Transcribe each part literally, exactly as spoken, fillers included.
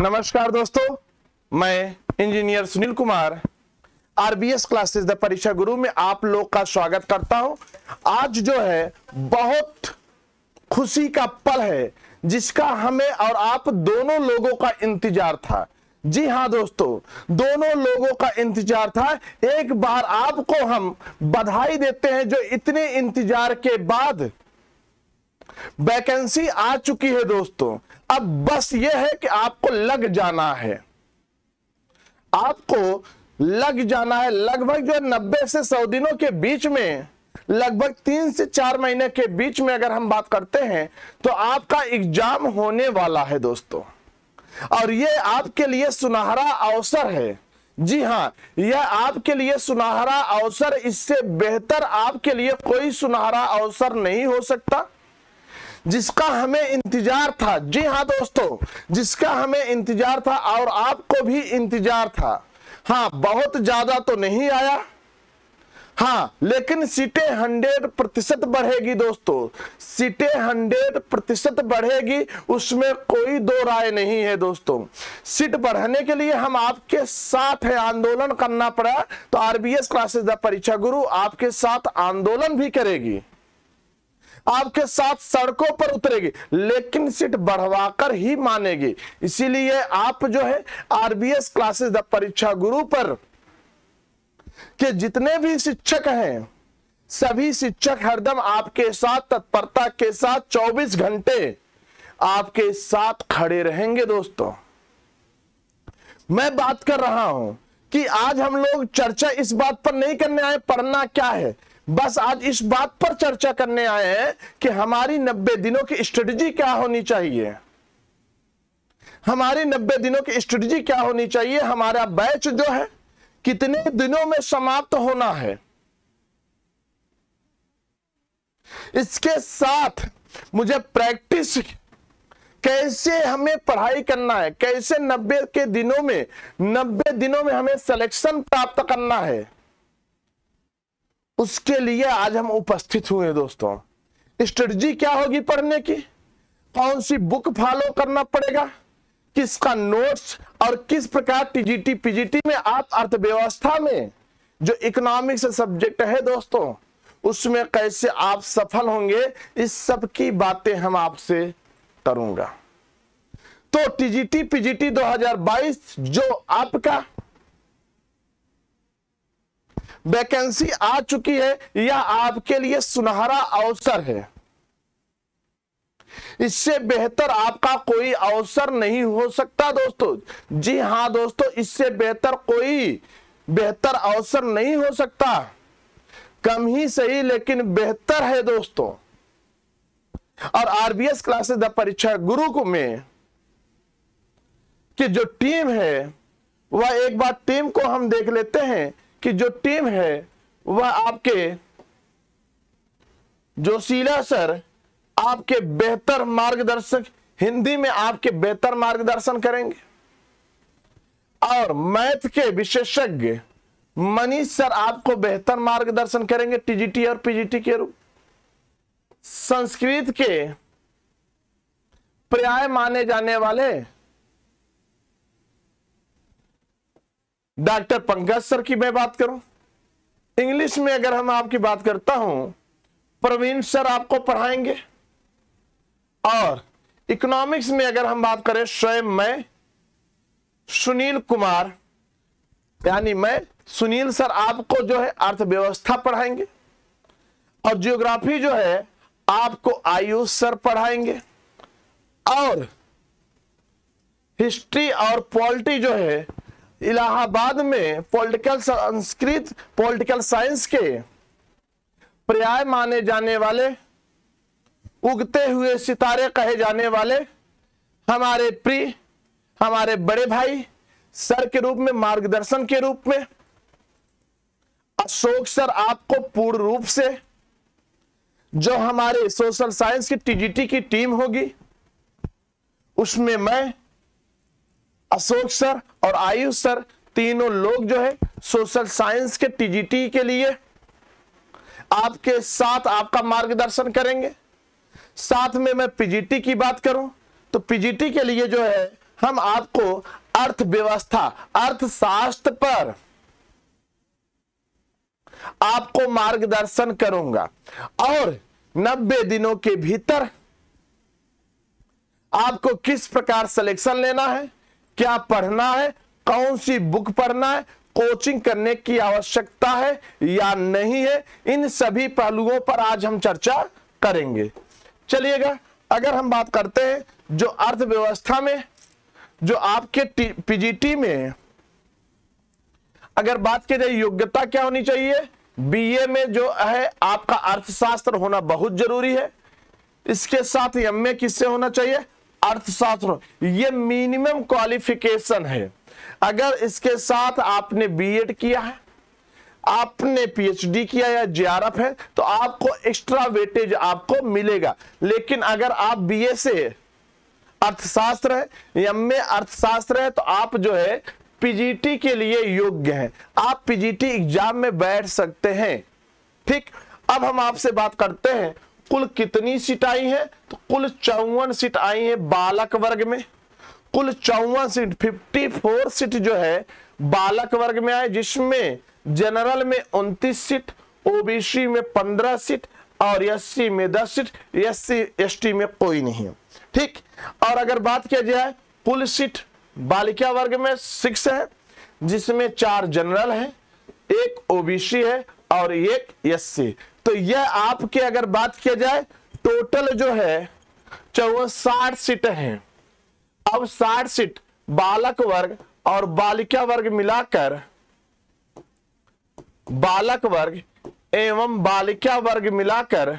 नमस्कार दोस्तों, मैं engineer Sunil Kumar RBS classes the Pariksha Guru में आप लोग का स्वागत करता हूं। आज जो है बहुत खुशी का पल है जिसका हमें और आप दोनों लोगों का इंतजार था। जी हां दोस्तों, दोनों लोगों का इंतजार था। एक बार आपको हम बधाई देते हैं जो इतने इंतजार के बाद वैकेंसी आ चुकी है दोस्तों। अब बस यह है कि आपको लग जाना है, आपको लग जाना है। लगभग जो नब्बे से सौ दिनों के बीच में, लगभग तीन से चार महीने के बीच में अगर हम बात करते हैं तो आपका एग्जाम होने वाला है दोस्तों। और यह आपके लिए सुनहरा अवसर है। जी हां, यह आपके लिए सुनहरा अवसर, इससे बेहतर आपके लिए कोई सुनहरा अवसर नहीं हो सकता जिसका हमें इंतजार था। जी हां दोस्तों, जिसका हमें इंतजार था और आपको भी इंतजार था। हां, बहुत ज्यादा तो नहीं आया, हां, लेकिन सीटें हंड्रेड प्रतिशत बढ़ेगी दोस्तों। सीटें हंड्रेड प्रतिशत बढ़ेगी, उसमें कोई दो राय नहीं है दोस्तों। सीट बढ़ाने के लिए हम आपके साथ है, आंदोलन करना पड़ा तो आरबीएस क्लासेस द परीक्षा गुरु आपके साथ आंदोलन भी करेगी, आपके साथ सड़कों पर उतरेगी, लेकिन सीट बढ़वाकर ही मानेगी। इसीलिए आप जो है आरबीएस क्लासेस द परीक्षा गुरु पर के जितने भी शिक्षक हैं, सभी शिक्षक हरदम आपके साथ तत्परता के साथ चौबीस घंटे आपके साथ खड़े रहेंगे दोस्तों। मैं बात कर रहा हूं कि आज हम लोग चर्चा इस बात पर नहीं करने आए पढ़ना क्या है, बस आज इस बात पर चर्चा करने आए हैं कि हमारी नब्बे दिनों की स्ट्रेटजी क्या होनी चाहिए। हमारी नब्बे दिनों की स्ट्रेटजी क्या होनी चाहिए। हमारा बैच जो है कितने दिनों में समाप्त होना है, इसके साथ मुझे प्रैक्टिस कैसे हमें पढ़ाई करना है, कैसे नब्बे के दिनों में नब्बे दिनों में हमें सिलेक्शन प्राप्त करना है, उसके लिए आज हम उपस्थित हुए दोस्तों। स्ट्रेटजी क्या होगी पढ़ने की, कौन सी बुक फॉलो करना पड़ेगा, किसका नोट्स, और किस प्रकार टीजीटी पीजीटी में आप अर्थव्यवस्था में जो इकोनॉमिक्स सब्जेक्ट है दोस्तों उसमें कैसे आप सफल होंगे, इस सब की बातें हम आपसे करूंगा। तो टीजीटी पीजीटी दो हज़ार बाईस जो आपका वैकेंसी आ चुकी है, यह आपके लिए सुनहरा अवसर है। इससे बेहतर आपका कोई अवसर नहीं हो सकता दोस्तों। जी हां दोस्तों, इससे बेहतर कोई बेहतर अवसर नहीं हो सकता। कम ही सही लेकिन बेहतर है दोस्तों। और आरबीएस क्लासेस द परीक्षा गुरु को में कि जो टीम है वह, एक बार टीम को हम देख लेते हैं कि जो टीम है वह आपके जोशीला सर आपके बेहतर मार्गदर्शक, हिंदी में आपके बेहतर मार्गदर्शन करेंगे। और मैथ के विशेषज्ञ मनीष सर आपको बेहतर मार्गदर्शन करेंगे टीजीटी और पीजीटी के रूप। संस्कृत के पर्याय माने जाने वाले डॉक्टर पंकज सर की मैं बात करूं। इंग्लिश में अगर हम आपकी बात करता हूं, प्रवीण सर आपको पढ़ाएंगे। और इकोनॉमिक्स में अगर हम बात करें, स्वयं मैं सुनील कुमार यानी मैं सुनील सर आपको जो है अर्थव्यवस्था पढ़ाएंगे। और ज्योग्राफी जो है आपको आयुष सर पढ़ाएंगे। और हिस्ट्री और पॉलिटी जो है इलाहाबाद में पॉलिटिकल संस्कृत पॉलिटिकल साइंस के पर्याय माने जाने वाले, उगते हुए सितारे कहे जाने वाले हमारे प्रिय, हमारे बड़े भाई सर के रूप में, मार्गदर्शन के रूप में अशोक सर आपको पूर्ण रूप से, जो हमारे सोशल साइंस की टीजीटी की टीम होगी उसमें मैं, अशोक सर और आयुष सर तीनों लोग जो है सोशल साइंस के टीजीटी के लिए आपके साथ आपका मार्गदर्शन करेंगे। साथ में मैं पीजीटी की बात करूं तो पीजीटी के लिए जो है हम आपको अर्थव्यवस्था, अर्थशास्त्र पर आपको मार्गदर्शन करूंगा और नब्बे दिनों के भीतर आपको किस प्रकार सिलेक्शन लेना है, क्या पढ़ना है, कौन सी बुक पढ़ना है, कोचिंग करने की आवश्यकता है या नहीं है, इन सभी पहलुओं पर आज हम चर्चा करेंगे। चलिएगा, अगर हम बात करते हैं जो अर्थव्यवस्था में जो आपके पीजीटी में अगर बात की जाए योग्यता क्या होनी चाहिए, बीए में जो है आपका अर्थशास्त्र होना बहुत जरूरी है। इसके साथ एमए किससे होना चाहिए, अर्थशास्त्र, ये मिनिमम क्वालिफिकेशन है। अगर इसके साथ आपने बीएड किया है, आपने पीएचडी किया या जेआरएफ है तो आपको एक्स्ट्रा वेटेज आपको मिलेगा। लेकिन अगर आप बीए से अर्थशास्त्र है, एमए अर्थशास्त्र है, तो आप जो है पीजीटी के लिए योग्य हैं, आप पीजीटी एग्जाम में बैठ सकते हैं। ठीक, अब हम आपसे बात करते हैं कुल कितनी सीट आई है, तो कुल चौवन सीट आई है बालक वर्ग में। कुल चौवन सीट, चौवन सीट जो है बालक वर्ग में आए, जिसमें जनरल में उनतीस सीट, ओबीसी में पंद्रह सीट और एससी में दस सीट, एससी एसटी में कोई नहीं है। ठीक, और अगर बात किया जाए कुल सीट बालिका वर्ग में सिक्स है, जिसमें चार जनरल है, एक ओबीसी है और एक एससी। तो यह आपके अगर बात किया जाए टोटल जो है चौवन साठ सीट हैं। अब साठ सीट बालक वर्ग और बालिका वर्ग मिलाकर, बालक वर्ग एवं बालिका वर्ग मिलाकर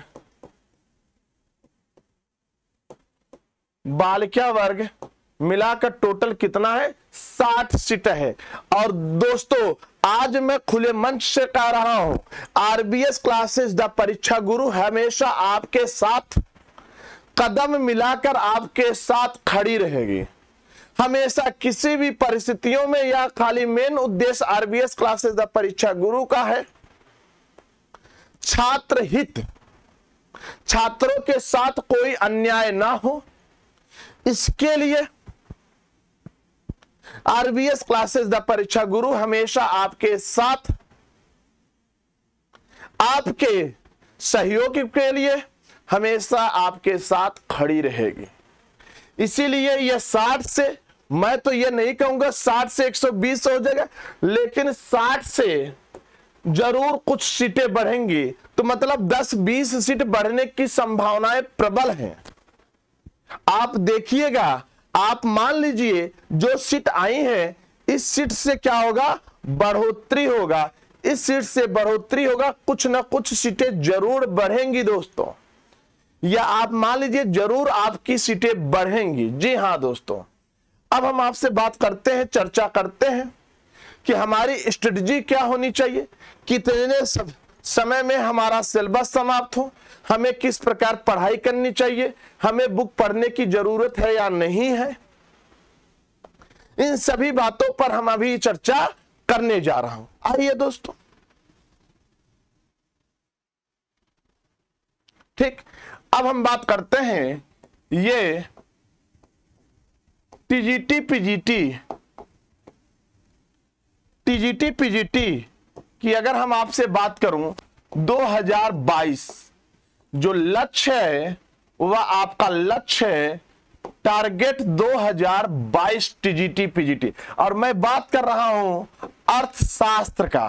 बालिका वर्ग मिलाकर टोटल कितना है, साठ सीट है। और दोस्तों आज मैं खुले मंच से कह रहा हूं, आरबीएस क्लासेस द परीक्षा गुरु हमेशा आपके साथ कदम मिलाकर आपके साथ खड़ी रहेगी। हमेशा किसी भी परिस्थितियों में, या खाली मेन उद्देश्य आरबीएस क्लासेस द परीक्षा गुरु का है छात्र हित, छात्रों के साथ कोई अन्याय ना हो, इसके लिए आरबीएस क्लासेस द परीक्षा गुरु हमेशा आपके साथ, आपके सहयोग के लिए हमेशा आपके साथ खड़ी रहेगी। इसीलिए यह साठ से, मैं तो यह नहीं कहूंगा साठ से एक सौ बीस हो जाएगा, लेकिन साठ से जरूर कुछ सीटें बढ़ेंगी, तो मतलब दस बीस सीट बढ़ने की संभावनाएं प्रबल हैं। आप देखिएगा, आप मान लीजिए जो सीट आई है, इस सीट से क्या होगा, बढ़ोतरी होगा, इस सीट से बढ़ोतरी होगा, कुछ ना कुछ सीटें जरूर बढ़ेंगी दोस्तों, या आप मान लीजिए जरूर आपकी सीटें बढ़ेंगी। जी हाँ दोस्तों, अब हम आपसे बात करते हैं, चर्चा करते हैं कि हमारी स्ट्रेटजी क्या होनी चाहिए, कितने सब समय में हमारा सिलेबस समाप्त हो, हमें किस प्रकार पढ़ाई करनी चाहिए, हमें बुक पढ़ने की जरूरत है या नहीं है, इन सभी बातों पर हम अभी चर्चा करने जा रहा हूं। आइए दोस्तों, ठीक, अब हम बात करते हैं ये टीजीटी पीजीटी टीजीटी पीजीटी की अगर हम आपसे बात करूं, दो हज़ार बाईस जो लक्ष्य है वह आपका लक्ष्य है टारगेट दो हज़ार बाईस टीजीटी पीजीटी, और मैं बात कर रहा हूं अर्थशास्त्र का,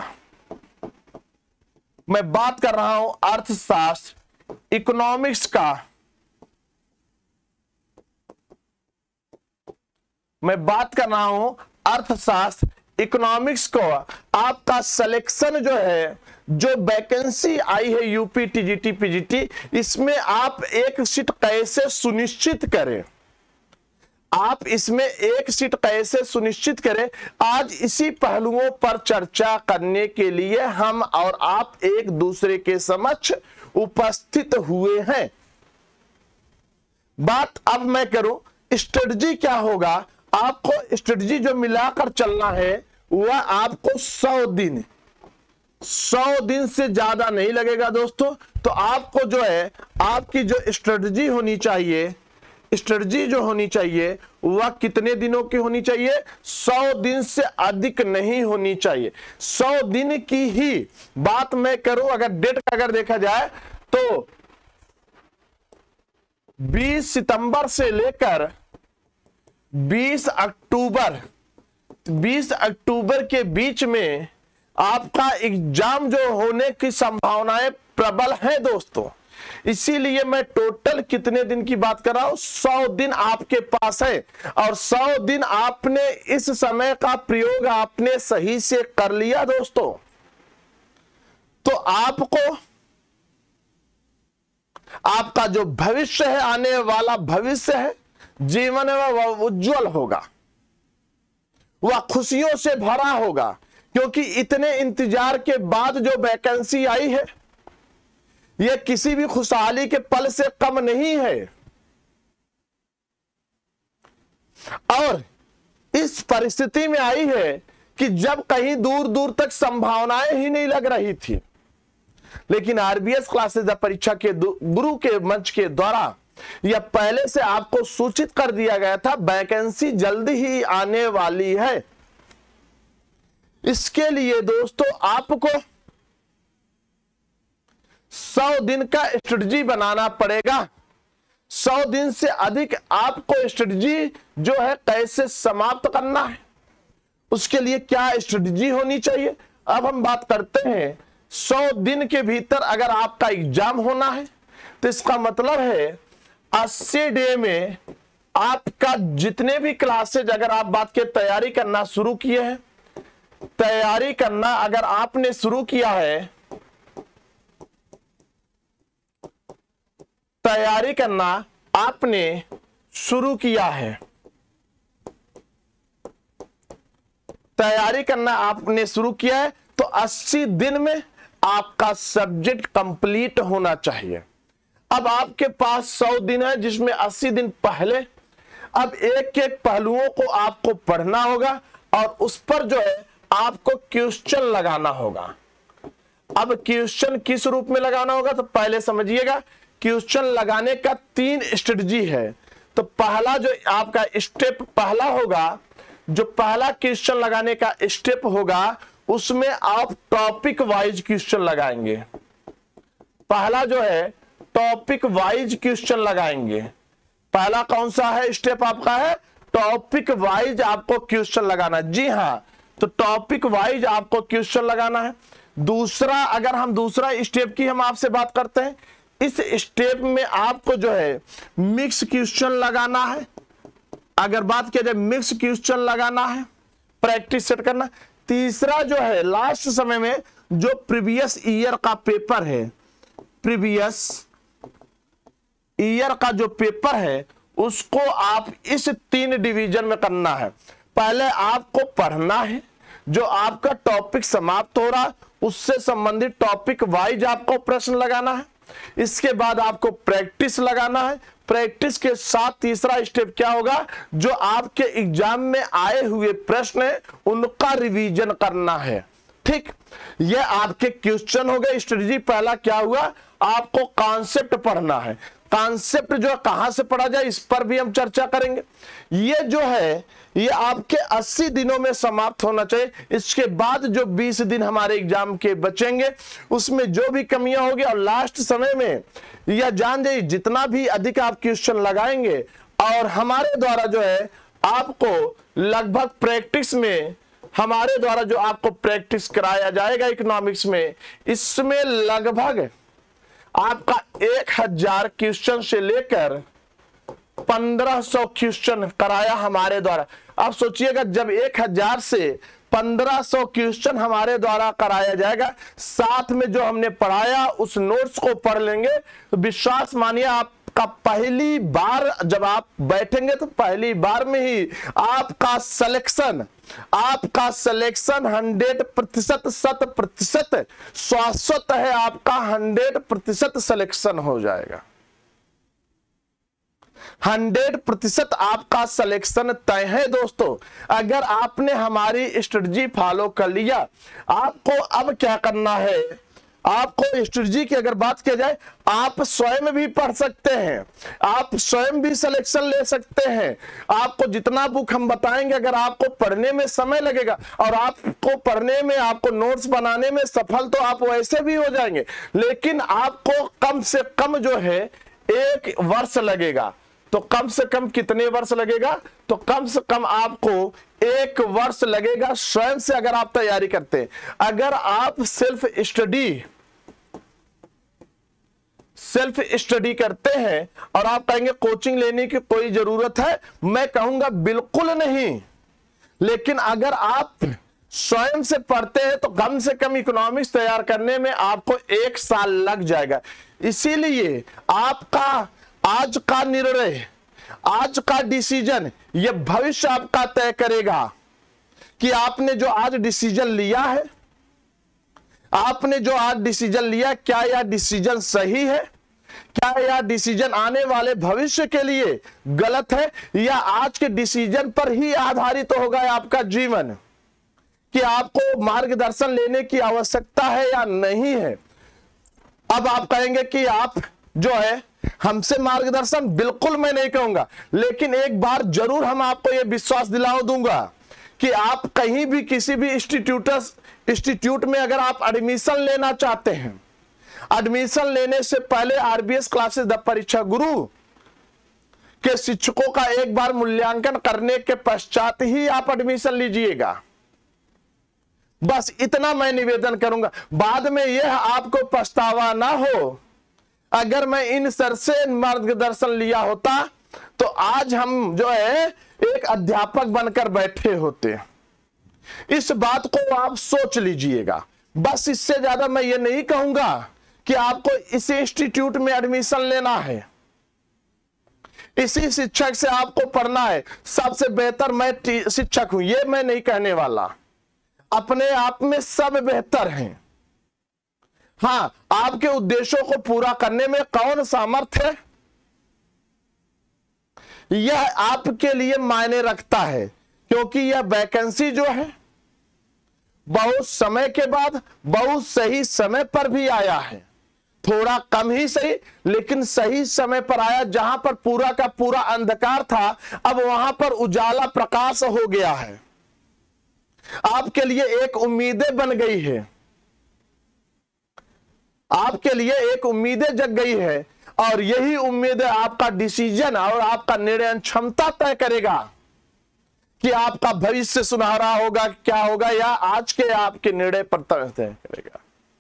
मैं बात कर रहा हूं अर्थशास्त्र, इकोनॉमिक्स का, मैं बात कर रहा हूं अर्थशास्त्र इकोनॉमिक्स को। आपका सिलेक्शन जो है, जो वैकेंसी आई है यूपी टीजीटी पीजीटी, इसमें आप एक सीट कैसे सुनिश्चित करें, आप इसमें एक सीट कैसे सुनिश्चित करें, आज इसी पहलुओं पर चर्चा करने के लिए हम और आप एक दूसरे के समक्ष उपस्थित हुए हैं। बात अब मैं करूं स्ट्रेटजी क्या होगा, आपको स्ट्रेटजी जो मिलाकर चलना है वह आपको सौ दिन सौ दिन से ज्यादा नहीं लगेगा दोस्तों। तो आपको जो है आपकी जो स्ट्रेटजी होनी चाहिए, स्ट्रेटजी जो होनी चाहिए वह कितने दिनों की होनी चाहिए? सौ दिन से अधिक नहीं होनी चाहिए। सौ दिन की ही बात मैं करूं, अगर डेट अगर देखा जाए तो बीस सितंबर से लेकर बीस अक्टूबर बीस अक्टूबर के बीच में आपका एग्जाम जो होने की संभावनाएं प्रबल है दोस्तों। इसीलिए मैं टोटल कितने दिन की बात कर रहा हूं? सौ दिन आपके पास है, और सौ दिन आपने इस समय का प्रयोग आपने सही से कर लिया दोस्तों, तो आपको आपका जो भविष्य है, आने वाला भविष्य है, जीवन है, वह उज्जवल होगा, वह खुशियों से भरा होगा, क्योंकि इतने इंतजार के बाद जो वैकेंसी आई है यह किसी भी खुशहाली के पल से कम नहीं है। और इस परिस्थिति में आई है कि जब कहीं दूर दूर तक संभावनाएं ही नहीं लग रही थी, लेकिन आरबीएस क्लासेस परीक्षा के गुरु के मंच के द्वारा यह पहले से आपको सूचित कर दिया गया था, वैकेंसी जल्दी ही आने वाली है। इसके लिए दोस्तों आपको सौ दिन का स्ट्रेटजी बनाना पड़ेगा। सौ दिन से अधिक आपको स्ट्रेटजी जो है कैसे समाप्त करना है, उसके लिए क्या स्ट्रेटजी होनी चाहिए। अब हम बात करते हैं, सौ दिन के भीतर अगर आपका एग्जाम होना है तो इसका मतलब है अस्सी डे में आपका जितने भी क्लासेज, अगर आप बात के तैयारी करना शुरू किए हैं, तैयारी करना अगर आपने शुरू किया है, तैयारी करना आपने शुरू किया है, तैयारी करना आपने शुरू किया है, तो अस्सी दिन में आपका सब्जेक्ट कंप्लीट होना चाहिए। अब आपके पास सौ दिन है, जिसमें अस्सी दिन पहले अब एक एक पहलुओं को आपको पढ़ना होगा और उस पर जो है आपको क्वेश्चन लगाना होगा। अब क्वेश्चन किस रूप में लगाना होगा, तो पहले समझिएगा क्वेश्चन लगाने का तीन स्ट्रेटजी है। तो पहला जो आपका स्टेप पहला होगा, जो पहला क्वेश्चन लगाने का स्टेप होगा, उसमें आप टॉपिक वाइज क्वेश्चन लगाएंगे। पहला जो है टॉपिक वाइज क्वेश्चन लगाएंगे। पहला कौन सा है स्टेप आपका है, टॉपिक वाइज आपको क्वेश्चन लगाना। जी हां, तो टॉपिक वाइज आपको क्वेश्चन लगाना है। दूसरा, अगर हम दूसरा स्टेप की हम आपसे बात करते हैं, इस स्टेप में आपको जो है मिक्स क्वेश्चन लगाना है। अगर बात किया जाए मिक्स क्वेश्चन लगाना है, प्रैक्टिस सेट करना। तीसरा जो है लास्ट समय में जो प्रीवियस ईयर का पेपर है, प्रीवियस ईयर का जो पेपर है उसको आप इस तीन डिवीजन में करना है। पहले आपको पढ़ना है, जो आपका टॉपिक समाप्त हो रहा उससे संबंधित टॉपिक वाइज आपको प्रश्न लगाना है। इसके बाद आपको प्रैक्टिस लगाना है। प्रैक्टिस के साथ तीसरा स्टेप क्या होगा, जो आपके एग्जाम में आए हुए प्रश्न है उनका रिवीजन करना है। ठीक, ये आपके क्वेश्चन हो गए। स्ट्रेटजी पहला क्या हुआ, आपको कॉन्सेप्ट पढ़ना है। कॉन्सेप्ट जो कहां से पढ़ा जाए इस पर भी हम चर्चा करेंगे। ये जो है ये आपके अस्सी दिनों में समाप्त होना चाहिए। इसके बाद जो बीस दिन हमारे एग्जाम के बचेंगे उसमें जो भी कमियां होगी, और लास्ट समय में यह जान जाइए जितना भी अधिक आप क्वेश्चन लगाएंगे और हमारे द्वारा जो है आपको लगभग प्रैक्टिस में हमारे द्वारा जो आपको प्रैक्टिस कराया जाएगा इकोनॉमिक्स में, इसमें लगभग आपका एक हजार क्वेश्चन से लेकर पंद्रह सौ क्वेश्चन कराया हमारे द्वारा। आप सोचिएगा जब एक हजार से पंद्रह सौ क्वेश्चन हमारे द्वारा कराया जाएगा, साथ में जो हमने पढ़ाया उस नोट्स को पढ़ लेंगे, तो विश्वास मानिए आपका पहली बार जब आप बैठेंगे तो पहली बार में ही आपका सिलेक्शन आपका सिलेक्शन हंड्रेड प्रतिशत शत प्रतिशत शाश्वत है, आपका हंड्रेड प्रतिशत सिलेक्शन हो जाएगा। हंड्रेड प्रतिशत आपका सिलेक्शन तय है दोस्तों। अगर आपने हमारी स्ट्रेटजी फॉलो कर लिया, आपको अब क्या करना है, आपको स्ट्रेटजी की अगर बात की जाए, आप स्वयं भी पढ़ सकते हैं, आप स्वयं भी सिलेक्शन ले सकते हैं। आपको जितना बुक हम बताएंगे, अगर आपको पढ़ने में समय लगेगा और आपको पढ़ने में, आपको नोट्स बनाने में सफल, तो आप वैसे भी हो जाएंगे, लेकिन आपको कम से कम जो है एक वर्ष लगेगा। तो कम से कम कितने वर्ष लगेगा? तो कम से कम आपको एक वर्ष लगेगा स्वयं से, अगर आप तैयारी करते हैं। अगर आप सेल्फ स्टडी सेल्फ स्टडी करते हैं और आप कहेंगे कोचिंग लेने की कोई जरूरत है, मैं कहूंगा बिल्कुल नहीं। लेकिन अगर आप स्वयं से पढ़ते हैं तो कम से कम इकोनॉमिक्स तैयार करने में आपको एक साल लग जाएगा। इसीलिए आपका आज का निर्णय, आज का डिसीजन, यह भविष्य आपका तय करेगा कि आपने जो आज डिसीजन लिया है, आपने जो आज डिसीजन लिया, क्या यह डिसीजन सही है, क्या यह डिसीजन आने वाले भविष्य के लिए गलत है, या आज के डिसीजन पर ही आधारित तो होगा आपका जीवन, कि आपको मार्गदर्शन लेने की आवश्यकता है या नहीं है। अब आप कहेंगे कि आप जो है हमसे मार्गदर्शन, बिल्कुल मैं नहीं कहूंगा, लेकिन एक बार जरूर हम आपको यह विश्वास दिला दूंगा कि आप कहीं भी किसी भी इंस्टीट्यूट इंस्टीट्यूट में अगर आप एडमिशन लेना चाहते हैं, एडमिशन लेने से पहले आरबीएस क्लासेस द परीक्षा गुरु के शिक्षकों का एक बार मूल्यांकन करने के पश्चात ही आप एडमिशन लीजिएगा। बस इतना मैं निवेदन करूंगा। बाद में यह आपको पछतावा ना हो, अगर मैं इन सर से मार्गदर्शन लिया होता तो आज हम जो है एक अध्यापक बनकर बैठे होते। इस बात को आप सोच लीजिएगा। बस इससे ज्यादा मैं ये नहीं कहूंगा कि आपको इसी इंस्टीट्यूट में एडमिशन लेना है, इसी शिक्षक से आपको पढ़ना है, सबसे बेहतर मैं शिक्षक हूं, ये मैं नहीं कहने वाला। अपने आप में सब बेहतर हैं। हाँ, आपके उद्देश्यों को पूरा करने में कौन सामर्थ है, यह आपके लिए मायने रखता है, क्योंकि यह वैकेंसी जो है बहुत समय के बाद बहुत सही समय पर भी आया है। थोड़ा कम ही सही, लेकिन सही समय पर आया। जहां पर पूरा का पूरा अंधकार था, अब वहां पर उजाला प्रकाश हो गया है। आपके लिए एक उम्मीदें बन गई है, आपके लिए एक उम्मीदें जग गई है, और यही उम्मीदें आपका डिसीजन और आपका निर्णय क्षमता तय करेगा कि आपका भविष्य सुनहरा होगा, क्या होगा, या आज के आपके निर्णय पर तय करेगा।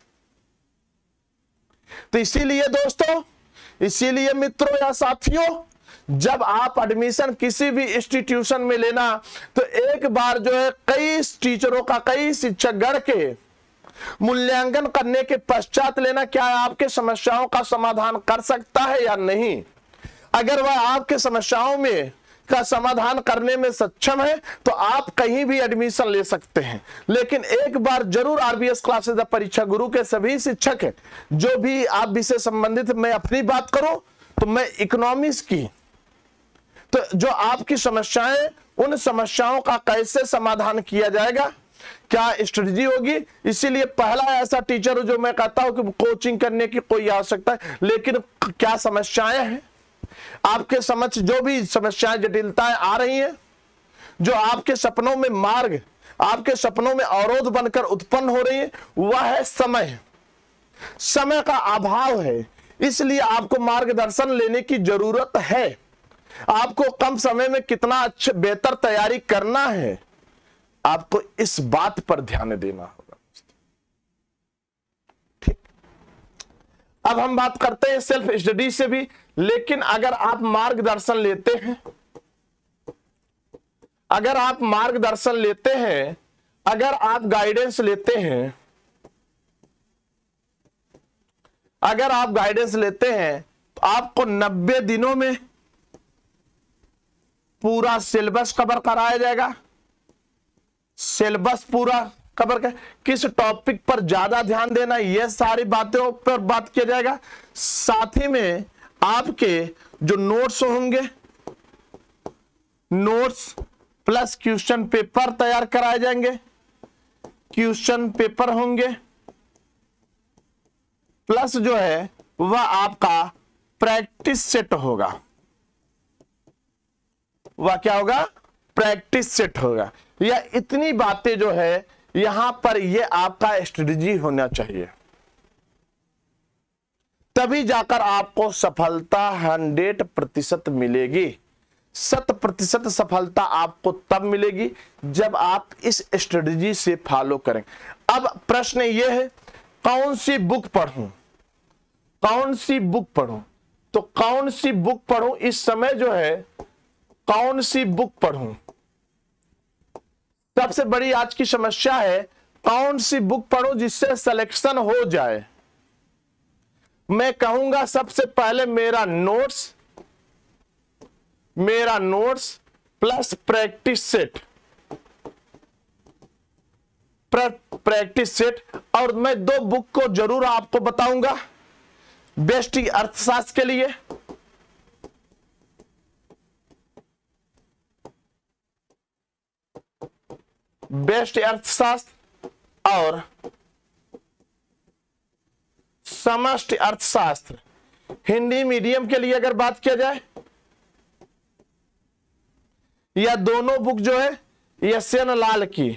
तो इसीलिए दोस्तों, इसीलिए मित्रों या साथियों, जब आप एडमिशन किसी भी इंस्टीट्यूशन में लेना, तो एक बार जो है कई टीचरों का, कई शिक्षक गण के मूल्यांकन करने के पश्चात लेना, क्या आपके समस्याओं का समाधान कर सकता है या नहीं। अगर वह आपके समस्याओं में का समाधान करने में सक्षम है तो आप कहीं भी एडमिशन ले सकते हैं। लेकिन एक बार जरूर आरबीएस क्लासेस द परीक्षा गुरु के सभी शिक्षक हैं, जो भी आप विषय संबंधित, मैं अपनी बात करूं तो मैं इकोनॉमिक्स की, तो जो आपकी समस्याएं, उन समस्याओं का कैसे समाधान किया जाएगा, क्या स्ट्रेटजी होगी। इसीलिए पहला ऐसा टीचर जो मैं कहता हूं कि कोचिंग करने की कोई आवश्यकता है, लेकिन क्या समस्याएं हैं आपके समझ, जो भी समस्याएं, जटिलताएं आ रही हैं, जो आपके सपनों में मार्ग, आपके सपनों में अवरोध बनकर उत्पन्न हो रही है, वह है समय। समय का अभाव है, इसलिए आपको मार्गदर्शन लेने की जरूरत है। आपको कम समय में कितना अच्छे बेहतर तैयारी करना है, आपको इस बात पर ध्यान देना होगा। ठीक, अब हम बात करते हैं सेल्फ स्टडी से भी। लेकिन अगर आप मार्गदर्शन लेते हैं, अगर आप मार्गदर्शन लेते हैं, अगर आप गाइडेंस लेते हैं, अगर आप गाइडेंस लेते हैं, तो आपको नब्बे दिनों में पूरा सिलेबस कवर कराया जाएगा। सिलेबस पूरा कवर कर, किस टॉपिक पर ज्यादा ध्यान देना, यह सारी बातों पर बात किया जाएगा। साथ ही में आपके जो नोट्स होंगे, नोट्स प्लस क्वेश्चन पेपर तैयार कराए जाएंगे। क्वेश्चन पेपर होंगे, प्लस जो है वह आपका प्रैक्टिस सेट होगा। वह क्या होगा? प्रैक्टिस सेट होगा। या इतनी बातें जो है यहां पर ये आपका स्ट्रेटजी होना चाहिए, तभी जाकर आपको सफलता हंड्रेड प्रतिशत मिलेगी। शत प्रतिशत सफलता आपको तब मिलेगी जब आप इस स्ट्रेटजी से फॉलो करें। अब प्रश्न यह है, कौन सी बुक पढ़ूं? कौन सी बुक पढ़ूं? तो कौन सी बुक पढ़ूं इस समय जो है, कौन सी बुक पढ़ूं? सबसे बड़ी आज की समस्या है कौन सी बुक पढ़ूं जिससे सिलेक्शन हो जाए। मैं कहूंगा सबसे पहले मेरा नोट्स, मेरा notes plus practice set, practice set. और मैं दो बुक को जरूर आपको बताऊंगा बेस्ट अर्थशास्त्र के लिए, बेस्ट अर्थशास्त्र और समष्टि अर्थशास्त्र। हिंदी मीडियम के लिए अगर बात किया जाए, यह दोनों बुक जो है एस एन लाल की,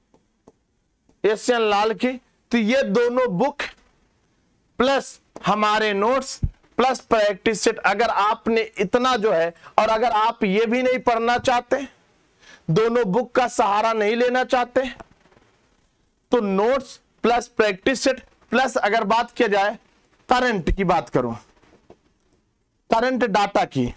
एस एन लाल की, तो ये दोनों बुक प्लस हमारे नोट्स प्लस प्रैक्टिस सेट। अगर आपने इतना जो है, और अगर आप ये भी नहीं पढ़ना चाहते, दोनों बुक का सहारा नहीं लेना चाहते, तो notes plus practice set plus अगर बात किया जाए करंट की बात करूं, करंट डाटा की,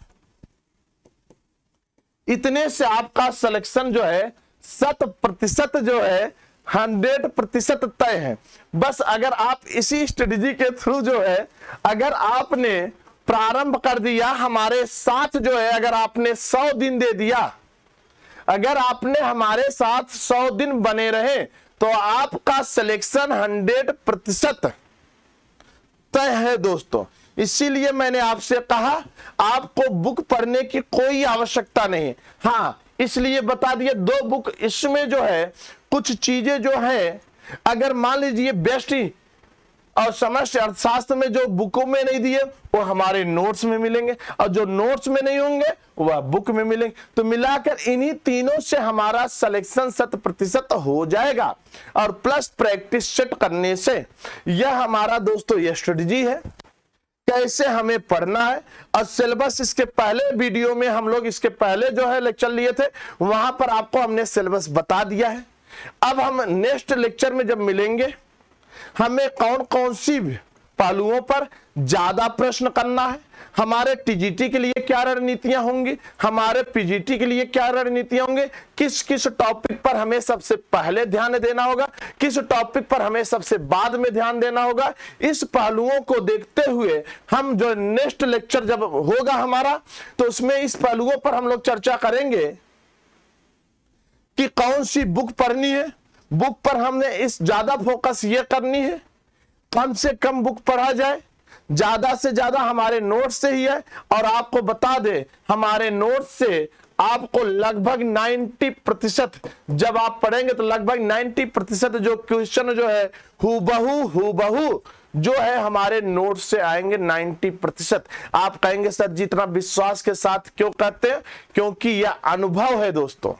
इतने से आपका सिलेक्शन जो है शत प्रतिशत जो है हंड्रेड प्रतिशत तय है। बस अगर आप इसी स्ट्रेटजी के थ्रू जो है, अगर आपने प्रारंभ कर दिया हमारे साथ जो है, अगर आपने सौ दिन दे दिया, अगर आपने हमारे साथ सौ दिन बने रहे, तो आपका सिलेक्शन हंड्रेड प्रतिशत तय है दोस्तों। इसीलिए मैंने आपसे कहा आपको बुक पढ़ने की कोई आवश्यकता नहीं। हाँ, इसलिए बता दिए दो बुक, इसमें जो है कुछ चीजें जो है, अगर मान लीजिए बेस्ट और समष्टि अर्थशास्त्र में जो बुकों में नहीं दिए वो हमारे नोट्स में मिलेंगे, और जो नोट्स में नहीं होंगे वह बुक में मिलेंगे। तो मिलाकर इन्हीं तीनों से हमारा सिलेक्शन शत प्रतिशत हो जाएगा। और प्लस प्रैक्टिस सेट करने से यह हमारा दोस्तों यह स्ट्रेटजी है कैसे हमें पढ़ना है। और सिलेबस इसके पहले वीडियो में हम लोग इसके पहले जो है लेक्चर लिए थे, वहां पर आपको हमने सिलेबस बता दिया है। अब हम नेक्स्ट लेक्चर में जब मिलेंगे, हमें कौन कौन सी पहलुओं पर ज्यादा प्रश्न करना है, हमारे टीजीटी के लिए क्या रणनीतियां होंगी, हमारे पीजीटी के लिए क्या रणनीतियां होंगी, किस किस टॉपिक पर हमें सबसे पहले ध्यान देना होगा, किस टॉपिक पर हमें सबसे बाद में ध्यान देना होगा, इस पहलुओं को देखते हुए हम जो नेक्स्ट लेक्चर जब होगा हमारा, तो उसमें इस पहलुओं पर हम लोग चर्चा करेंगे कि कौन सी बुक पढ़नी है, बुक पर हमने इस ज्यादा फोकस ये करनी है, कम से कम बुक पढ़ा जाए, ज्यादा से ज्यादा हमारे नोट से ही है। और आपको बता दे हमारे नोट से आपको लगभग नब्बे प्रतिशत जब आप पढ़ेंगे तो लगभग नब्बे प्रतिशत जो क्वेश्चन जो है हूबहू हूबहू जो है हमारे नोट से आएंगे नब्बे प्रतिशत। आप कहेंगे सर जी इतना विश्वास के साथ क्यों कहते हैं? क्योंकि यह अनुभव है दोस्तों।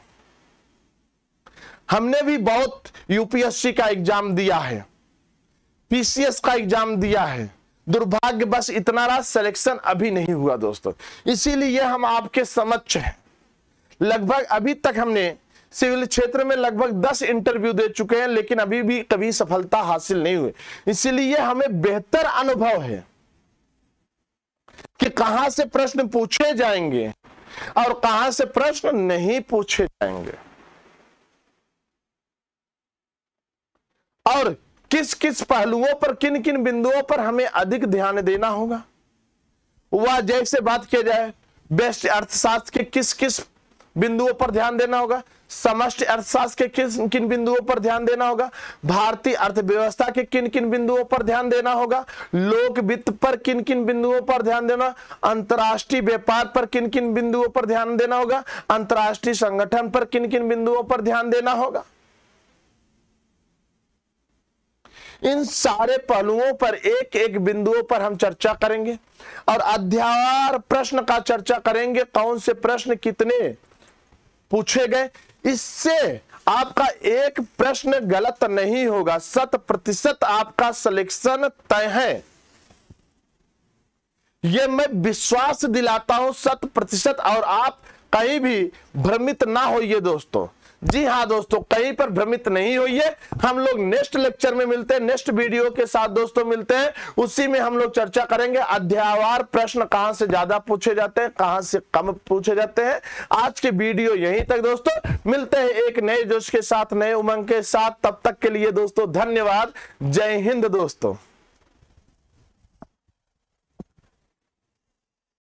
हमने भी बहुत यूपीएससी का एग्जाम दिया है, पीसीएस का एग्जाम दिया है, दुर्भाग्य बस इतना रहा सिलेक्शन अभी नहीं हुआ दोस्तों। इसीलिए हम आपके समक्ष हैं। लगभग अभी तक हमने सिविल क्षेत्र में लगभग दस इंटरव्यू दे चुके हैं, लेकिन अभी भी कभी सफलता हासिल नहीं हुई। इसीलिए हमें बेहतर अनुभव है कि कहां से प्रश्न पूछे जाएंगे और कहां से प्रश्न नहीं पूछे जाएंगे, और किस किस पहलुओं पर किन किन बिंदुओं पर हमें अधिक ध्यान देना होगा। वह जैसे बात किया जाए बेस्ट अर्थशास्त्र के किस किस बिंदुओं पर ध्यान देना होगा, समष्टि अर्थशास्त्र के किस किन बिंदुओं पर ध्यान देना होगा, भारतीय अर्थव्यवस्था के किन किन बिंदुओं पर ध्यान देना होगा, लोक वित्त पर किन किन बिंदुओं पर ध्यान देना, अंतर्राष्ट्रीय व्यापार पर किन किन बिंदुओं पर ध्यान देना होगा, अंतर्राष्ट्रीय संगठन पर किन किन बिंदुओं पर ध्यान देना होगा। इन सारे पहलुओं पर एक एक बिंदुओं पर हम चर्चा करेंगे और अध्यायवार प्रश्न का चर्चा करेंगे, कौन से प्रश्न कितने पूछे गए। इससे आपका एक प्रश्न गलत नहीं होगा, शत प्रतिशत आपका सिलेक्शन तय है, यह मैं विश्वास दिलाता हूं शत प्रतिशत। और आप कहीं भी भ्रमित ना होइए दोस्तों। जी हाँ दोस्तों, कहीं पर भ्रमित नहीं होइए। हम लोग नेक्स्ट लेक्चर में मिलते हैं, नेक्स्ट वीडियो के साथ दोस्तों मिलते हैं, उसी में हम लोग चर्चा करेंगे अध्यायवार प्रश्न कहां से ज्यादा पूछे जाते हैं, कहां से कम पूछे जाते हैं। आज के वीडियो यहीं तक दोस्तों, मिलते हैं एक नए जोश के साथ, नए उमंग के साथ। तब तक के लिए दोस्तों धन्यवाद। जय हिंद दोस्तों।